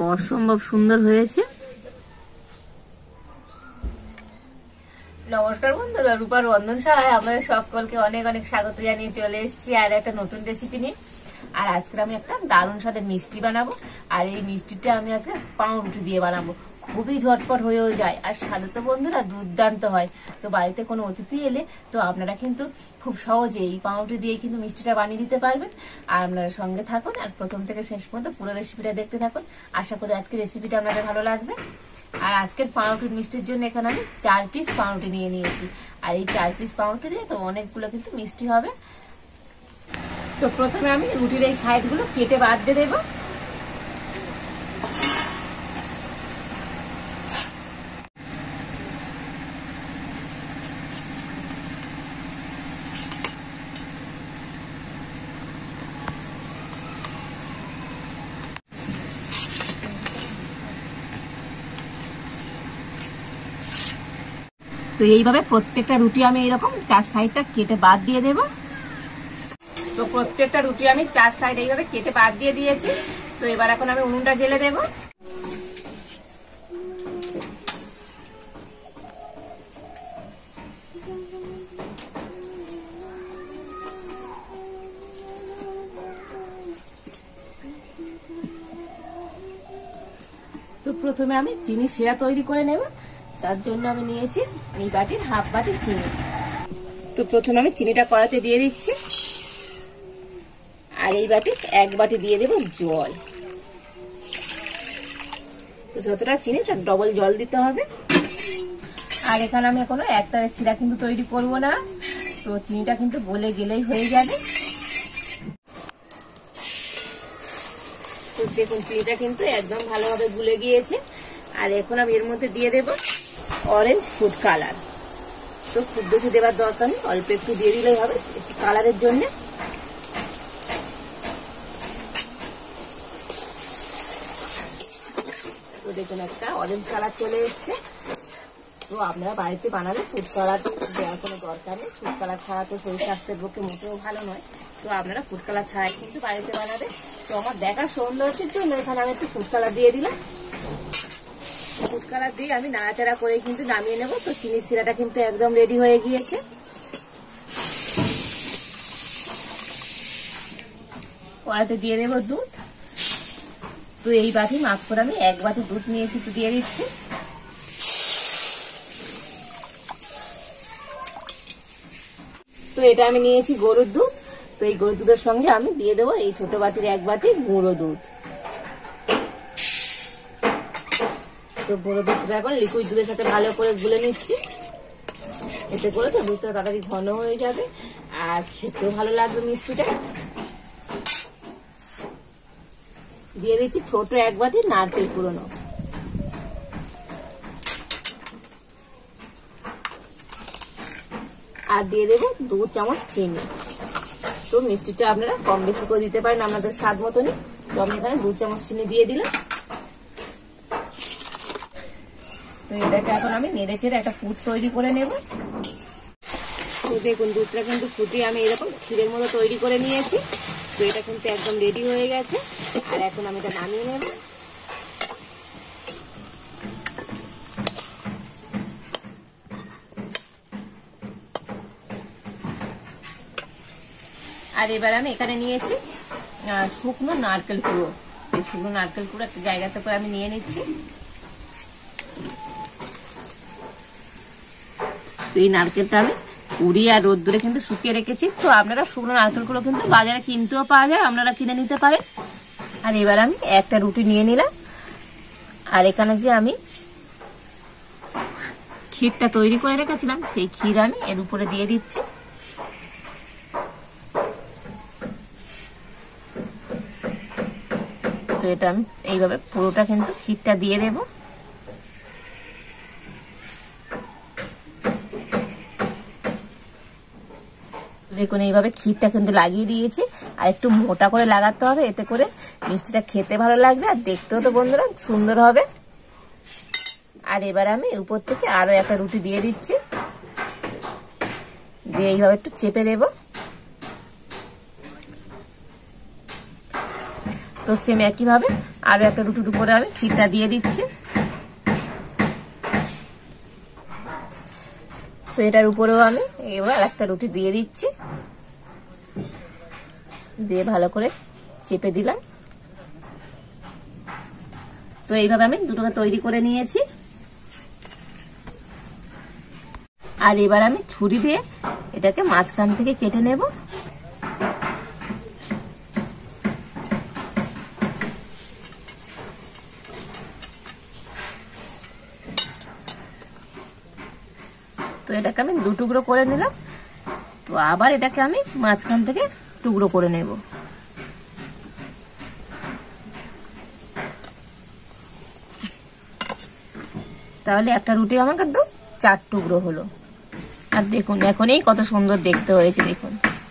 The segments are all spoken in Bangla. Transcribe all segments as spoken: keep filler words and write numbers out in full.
অসম্ভব সুন্দর হয়েছে। নমস্কার বন্ধুরা, রূপার রন্ধনশালায় আপনাদের সকলকে অনেক অনেক স্বাগত জানিয়ে চলে এসেছি আর একটা নতুন রেসিপি নিয়ে। আর আজকে আমি একটা দারুণ স্বাদের মিষ্টি বানাবো। আর এই মিষ্টিটা আমি আজকে পাউরুটি দিয়ে বানাবো। খুবই ঝটপট হয়েও যায় আর স্বাদে তো বন্ধুরা দুর্দান্ত হয়। তো বাড়িতে কোনো অতিথি এলে তো আপনারা কিন্তু খুব সহজে এই পাউরুটি দিয়ে কিন্তু মিষ্টিটা বানিয়ে দিতে পারবেন। আর আপনারা সঙ্গে থাকুন আর প্রথম থেকে শেষ পর্যন্ত পুরো রেসিপিটা দেখতে থাকুন। আশা করি আজকে রেসিপিটা আপনাদের ভালো লাগবে। আর আজকের পাউরুটির মিষ্টির জন্য এখানে আমি চার পিস পাউরুটি নিয়ে নিয়েছি। আর এই চার পিস পাউরুটি দিয়ে তো অনেকগুলো কিন্তু মিষ্টি হবে। তো প্রথমে আমি রুটির এই সাইডগুলো কেটে বাদ দিয়ে দেবো। তো এইভাবে প্রত্যেকটা রুটি আমি এরকম চার সাইডটা কেটে বাদ দিয়ে দেব। তো প্রত্যেকটা রুটি আমি চার সাইড এইভাবে কেটে বাদ দিয়ে দিয়েছি। তো এবার এখন আমি উনুনটা জ্বেলে দেব। তো প্রথমে আমি চিনি শিরা তৈরি করে নেব। তার জন্য আমি নিয়েছি এই বাটির হাফ বাটি চিনি। তো প্রথমে আমি চিনিটা কড়াতে দিয়ে দিচ্ছি আর এই বাটি এক বাটি দিয়ে দেব জল। তো যতটা চিনি তার ডবল জল দিতে হবে। আর এখানে আমি এখনো একটা শিরা কিন্তু তৈরি করব না, তো চিনিটা কিন্তু গলে গেলেই হয়ে যাবে। তো দেখুন চিনিটা কিন্তু একদম ভালোভাবে গুলে গিয়েছে। আর এখন আমি এর মধ্যে দিয়ে দেব অরেঞ্জ ফুড কালার। তো খুব বেশি দেওয়ার দরকার নেই, অল্প একটু দিয়ে দিলেই হবে একটু কালারের জন্য। তো দেখুন একটা অরেঞ্জ কালার চলে এসছে। তো আপনারা বাড়িতে বানালে ফুড কালার দেওয়ার কোনো দরকার নেই। ফুড কালার ছাড়া তো শরীর স্বাস্থ্যের পক্ষে মোটেও ভালো নয়। তো আপনারা ফুড কালার ছাড়াই কিন্তু বাড়িতে বানাবে। তো আমার দেখার সৌন্দর্যের জন্য এখানে আমি একটু ফুড কালার দিয়ে দিলাম। ফুড কালার দিয়ে আমি নাড়াচাড়া করে কিন্তু নামিয়ে নেব। তো চিনির শিরাটা কিন্তু একদম রেডি হয়ে গিয়েছে। কড়াতে দিয়ে দেব দুধ। তো এই বাটি মাপ করে আমি এক বাটি দুধ নিয়েছি, তো দিয়ে দিচ্ছি। তো এটা আমি নিয়েছি গরুর দুধ। তো এই গরুর দুধের সঙ্গে আমি দিয়ে দেবো এই ছোট বাটির এক বাটি গুঁড়ো দুধ। তো গুঁড়ো দুধটা এখন লিকুইড দুধের সাথে ভালো করে গুলে নিচ্ছি। এতে করে তো দুধটা তাড়াতাড়ি ঘন হয়ে যাবে আর খেতেও ভালো লাগবে মিষ্টিটা। দিয়ে দিচ্ছি ছোট এক বাটি নারকেল কুড়োনো। আর দিয়ে দেবো দু চামচ চিনি। তো মিষ্টিটা আপনারা কম বেশি করে দিতে পারেন আপনাদের স্বাদ মতনই। তো আমি এখানে দু চামচ চিনি দিয়ে দিলাম। তো এটাকে এখন আমি নেড়ে চেড়ে একটা পুর তৈরি করে নেব। তো দেখুন দুধটা কিন্তু ফুটিয়ে আমি এরকম ক্ষীরের মতো তৈরি করে নিয়েছি। তো এটা কিন্তু একদম রেডি হয়ে গেছে। আর এখন আমি এটা নামিয়ে নেব। আর এবার আমি এখানে নিয়েছি শুকনো নারকেল কুড়ো। এই শুকনো নারকেল কুড়ো একটা জায়গাতে করে আমি নিয়ে নিচ্ছি। তো এই নারকেলটা আমি উড়িয়ে আর রোদ্দুরে কিন্তু শুকিয়ে রেখেছি। তো আপনারা শুকনো নারকেলগুলো কিন্তু বাজারে কিনতেও পাওয়া যায়, আপনারা কিনে নিতে পারেন। আর এবার আমি একটা রুটি নিয়ে নিলাম। আর এখানে যে আমি ক্ষীরটা তৈরি করে রেখেছিলাম সেই ক্ষীর আমি এর উপরে দিয়ে দিচ্ছি। তো এটা আমি এইভাবে পুরোটা কিন্তু ক্ষীরটা দিয়ে দেবো। দেখুন এইভাবে ক্ষীরটা কিন্তু লাগিয়ে দিয়েছি। আর একটু মোটা করে লাগাতে হবে, এতে করে মিষ্টিটা খেতে ভালো লাগবে আর দেখতেও তো বন্ধুরা সুন্দর হবে। আর এবার আমি উপর থেকে আরো একটা রুটি দিয়ে দিচ্ছি। দিয়ে এইভাবে একটু চেপে দেব। তো সেম একইভাবে আরো একটা রুটির উপরে আমি ক্ষীরটা দিয়ে দিচ্ছি। তো এটার উপরেও আমি এবার একটা রুটি দিয়ে দিচ্ছি, দিয়ে ভালো করে চেপে দিলাম। তো এইভাবে আমি দুটোকে তৈরি করে নিয়েছি। আর এবার আমি ছুরি দিয়ে এটাকে মাঝখান থেকে কেটে নেব। তো এটাকে আমি দু টুকরো করে নিলাম। তো আবার এটাকে আমি মাঝখান থেকে টুকরো করে নেব। তাহলে একটা রুটি আমার কিন্তু চার টুকরো হলো। আর দেখুন এখনই কত সুন্দর দেখতে হয়েছে, দেখুন।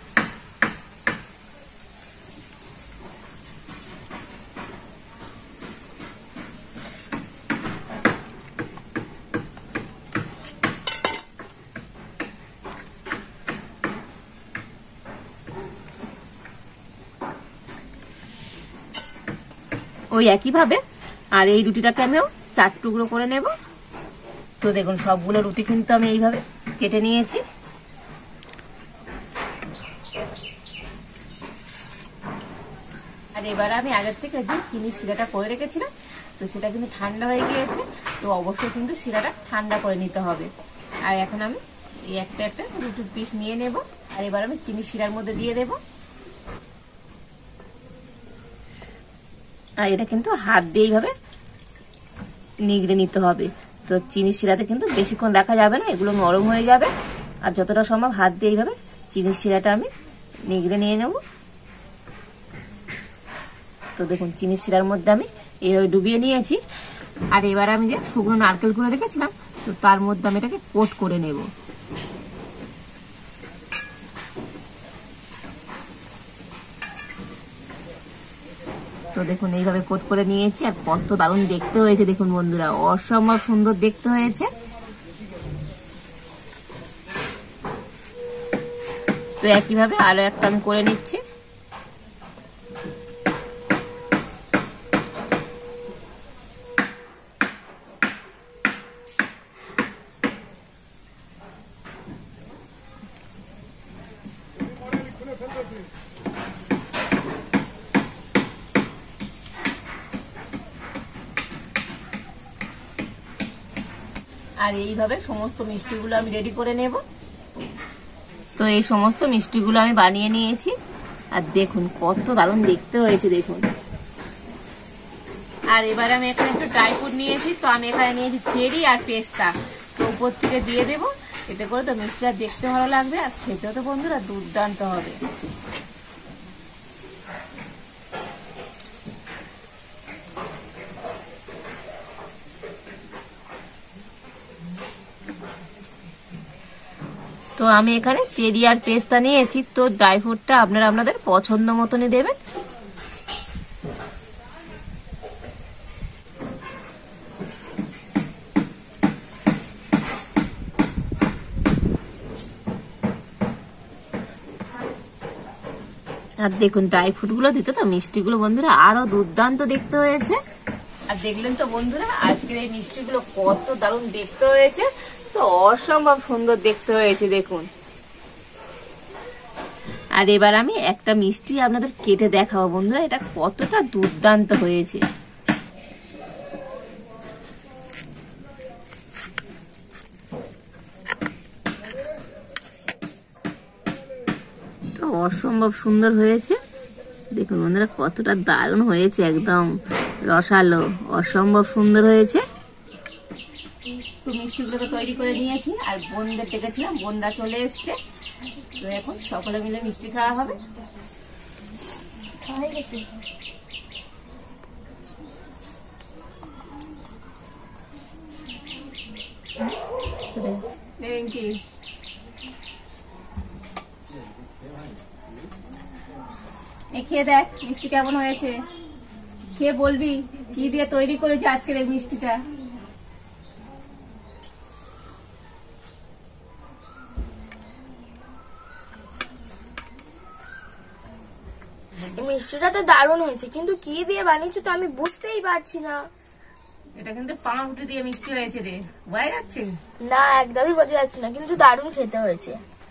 ওই একইভাবে আর এই রুটিটাকে আমিও চার টুকরো করে নেব। তো দেখুন সবগুলো রুটি কিন্তু আমি এইভাবে কেটে নিয়েছি। আর এবার আমি আগের থেকে যে চিনির শিরাটা করে রেখেছিলাম, তো সেটা কিন্তু ঠান্ডা হয়ে গিয়েছে। তো অবশ্যই কিন্তু শিরাটা ঠান্ডা করে নিতে হবে। আর এখন আমি এই একটা একটা রুটির পিস নিয়ে নেব। আর এবার আমি চিনির শিরার মধ্যে দিয়ে দেব। আর এটা কিন্তু হাত দিয়ে এইভাবে নিগড়ে নিতে হবে। তো চিনির শিরাতে কিন্তু বেশিক্ষণ রাখা যাবে না, এগুলো নরম হয়ে যাবে। আর যতটা সম্ভব হাত দিয়ে এইভাবে চিনির শিরাটা আমি নিগড়ে নিয়ে নেব। তো দেখুন চিনির শিরার মধ্যে আমি এইভাবে ডুবিয়ে নিয়েছি। আর এবার আমি যে শুকনো নারকেল করে রেখেছিলাম, তো তার মধ্যে আমি এটাকে কোট করে নেব। তো দেখুন এইভাবে কোট করে নিয়েছি। আর কত দারুণ দেখতে হয়েছে দেখুন বন্ধুরা, অসম্ভব সুন্দর দেখতে হয়েছে। তো একইভাবে আরো একটা আমি করে নিচ্ছি। আর এইভাবে সমস্ত মিষ্টিগুলো আমি রেডি করে নেব। তো এই সমস্ত মিষ্টিগুলো আমি বানিয়ে নিয়েছি। আর দেখুন কত দারুণ দেখতে হয়েছে দেখুন। আর এবার আমি এখানে একটু ড্রাই ফ্রুট নিয়েছি। তো আমি এখানে নিয়েছি চেরি আর পেস্তা। তো উপর থেকে দিয়ে দেবো, এতে করে তো মিষ্টিটা দেখতে ভালো লাগবে আর খেতেও তো বন্ধুরা দুর্দান্ত হবে। তো আমি এখানে চেরি আর পেস্তা নিয়েছি। তো ড্রাই ফ্রুটটা আপনারা আপনাদের পছন্দ মতনই দেবেন। আর দেখুন ড্রাই ফ্রুট গুলো দিতে তো মিষ্টিগুলো বন্ধুরা আরো দুর্দান্ত দেখতে হয়েছে। আর দেখলেন তো বন্ধুরা আজকের এই মিষ্টিগুলো কত দারুণ দেখতে হয়েছে। তো অসম্ভব সুন্দর দেখতে হয়েছে দেখুন। আর এবার আমি একটা মিষ্টি আপনাদের কেটে দেখাবো বন্ধুরা, এটা কতটা দুর্দান্ত হয়েছে। তো অসম্ভব সুন্দর হয়েছে দেখুন বন্ধুরা, কতটা দারুণ হয়েছে, একদম রসালো, অসম্ভব সুন্দর হয়েছে। তো মিষ্টিগুলোকে তৈরি করে নিয়েছি আর বোনদের ডেকেছিলাম, বোনরা চলে এসছে। তো এখন সকলে মিলে মিষ্টি খাওয়া হবে। Thank you. খেয়ে দেখ মিষ্টি কেমন হয়েছে, খেয়ে বলবি কি দিয়ে তৈরি করেছে আজকের এই মিষ্টিটা। মিষ্টিটা তো দারুণ হয়েছে, কিন্তু কি দিয়ে বানিয়েছো তো আমি বুঝতেই পারছি না। এটা কিন্তু পাউরুটি দিয়ে মিষ্টি হয়েছে রে, বোঝা যাচ্ছে? না, একদমই বোঝা যাচ্ছে না, কিন্তু দারুণ খেতে হয়েছে।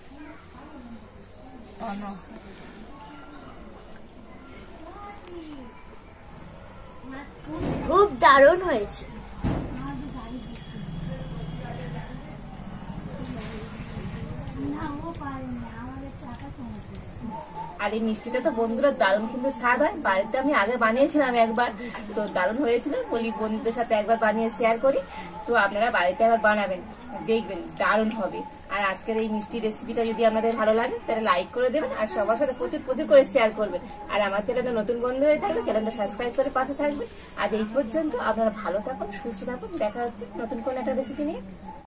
খুব দারুণ হয়েছে। আর এই মিষ্টিটা তো বন্ধুরা দারুণ কিন্তু স্বাদ হয়। বাড়িতে আমি আগে বানিয়েছিলাম একবার, তো দারুণ হয়েছিল। বলি বন্ধুদের সাথে একবার বানিয়ে শেয়ার করি, তো আপনারা বাড়িতে একবার বানাবেন, দেখবেন দারুণ হবে। আর আজকের এই মিষ্টি রেসিপিটা যদি আপনাদের ভালো লাগে তাহলে লাইক করে দেবেন, আর সবার সাথে প্রচুর প্রচুর করে শেয়ার করবেন। আর আমার চ্যানেলে নতুন বন্ধু হয়ে থাকলে চ্যানেলটা সাবস্ক্রাইব করে পাশে থাকবেন। আজ এই পর্যন্ত, আপনারা ভালো থাকুন, সুস্থ থাকুন, দেখা হচ্ছে নতুন কোন একটা রেসিপি নিয়ে।